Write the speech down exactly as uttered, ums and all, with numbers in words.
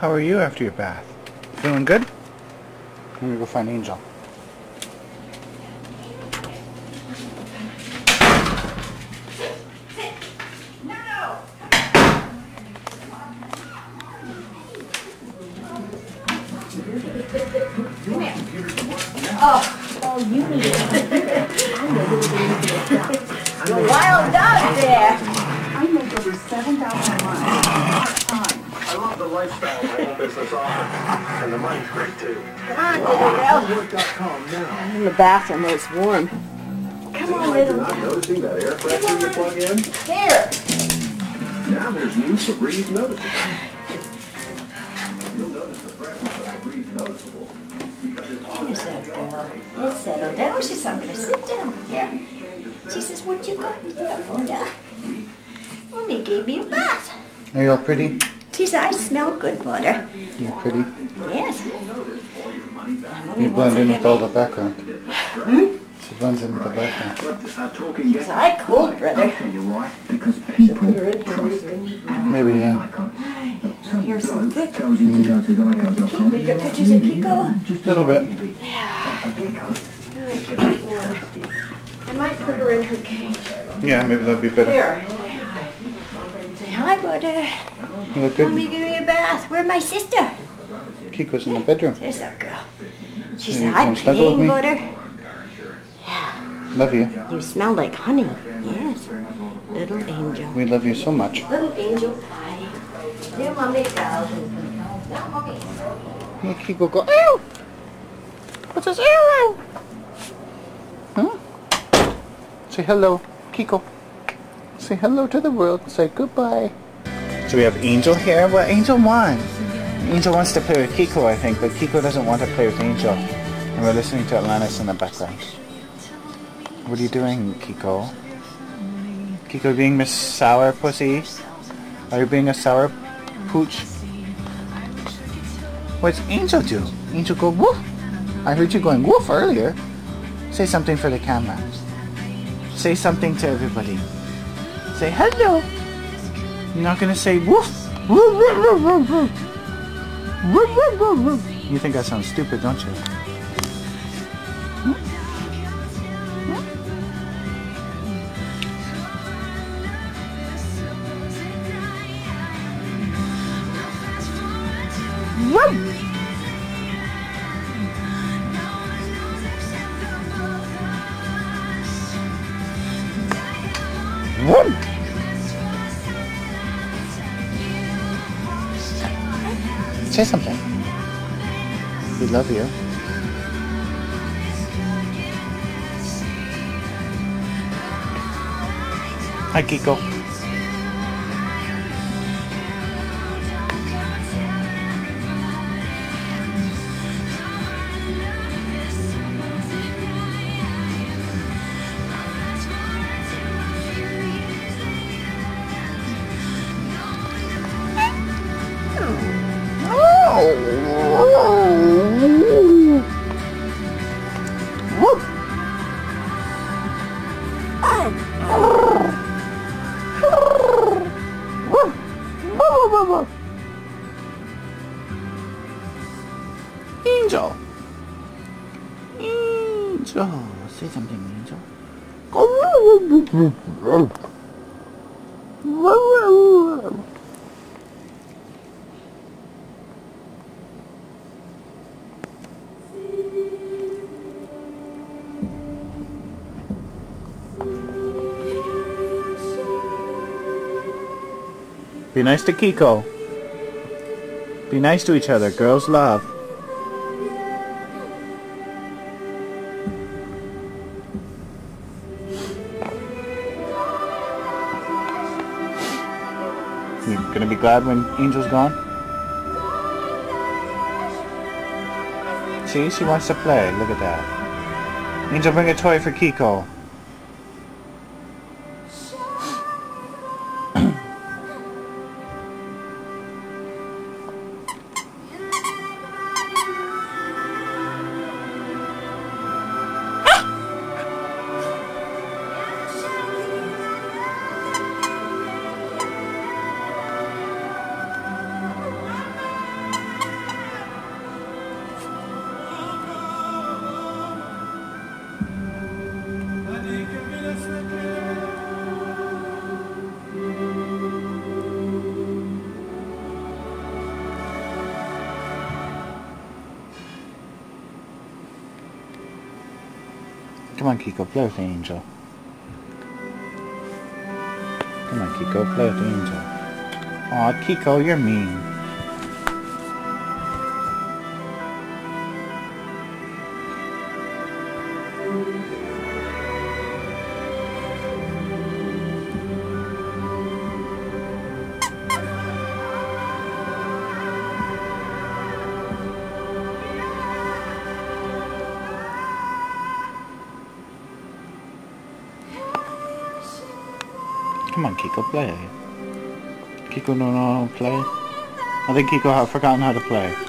how are you after your bath? Feeling good? I'm gonna go find Angel. Oh, oh, you need it. You're a wild dog there. I make over seven thousand a month part-time. I love the lifestyle my own business offers. And the money's great, too. Come on, little girl. dot com now. I'm in the bathroom where it's warm. Come on, little girl. Not noticing that air pressure you plug in? Here. Now there's new Febreze noticeable. You'll notice the pressure of Febreze noticeable. Here's that girl. Let's settle down. She said, I'm going to sit down here. She says, what you got here, Buddha? Well, they gave me a bath. Are you all pretty? She said, I smell good, Buddha. You're pretty. Yes. You blend in with all the background. Hmm? She blends in with the background. She said, I cold, brother. Maybe, yeah. Here's some quick. Mm. We got pictures of Kikko? A little bit. Yeah. I might put her in her cage. Yeah, maybe that'd be better. Here. Say hi, brother. You look good. Let me give you a bath. Where's my sister? Kiko's in the bedroom. There's that girl. She Yeah, said, you I'm wanna snuggle with playing, me? butter. Yeah. Love you. You smell like honey. Yes. Little angel. We love you so much. Little angel pie. Here, mommy goes. Now, mommy. Here Kiko go. Ew! What's this? Ew! Huh? Say hello, Kiko. Say hello to the world. Say goodbye. So we have Angel here. What Angel wants? Angel wants to play with Kiko, I think, but Kiko doesn't want to play with Angel. And we're listening to Alanis in the background. What are you doing, Kiko? Kiko being Miss Sour Pussy? Are you being a sour pooch? What's Angel do? Angel go woof. I heard you going woof earlier. Say something for the camera. Say something to everybody. Say hello. You're not gonna say woof. You think I sound stupid, don't you? Say something. We love you. Hi, Kiko. Angel. Angel. Say something, Angel. Be nice to Kiko. Be nice to each other. Girls love. You gonna be glad when Angel's gone? See, she wants to play. Look at that. Angel, bring a toy for Kiko. Come on, Kikko, play with the angel. Come on, Kikko, play with the angel. Aw, Kikko, you're mean. Come on, Kikko, play. Kikko don't know how to play. I think Kikko has forgotten how to play.